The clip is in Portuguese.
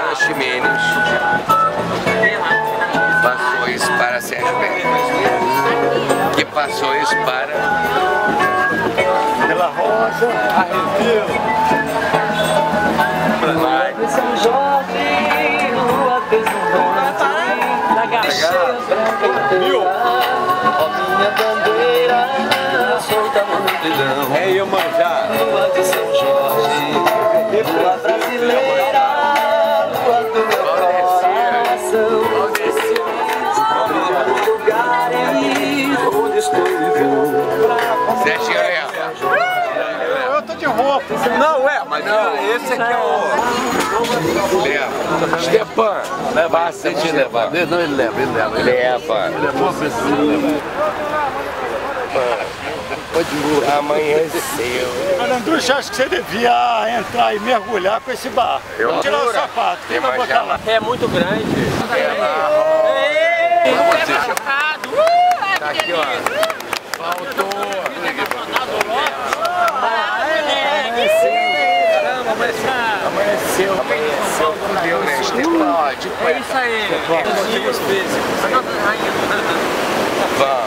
para Ximenes, passou isso para Sérgio Pérez, que passou isso para Pela Rosa, Arrepio. São Jorge, lua deslumbrante, na gacheira branca, ó minha bandeira, solta multidão. é Iemanjá. Lua de São Jorge, lua brasileira, lua do meu coração. Lugares onde estou vivendo. Serginho Leal. Eu tô de roupa. Não, mas esse aqui é o... Leva. Stepan, passa de levar. Não, ele leva. Leva. Ele é boa pessoa. Amanheceu. Alandrucha, acho que você devia entrar e mergulhar com esse barco. Eu Tirar o juro. sapato, quem vai botar lá? É muito grande. Tá aqui, ó. Faltou. Amanheceu, fudeu, né? Stepan, ó, tipo, É isso aí. vamos.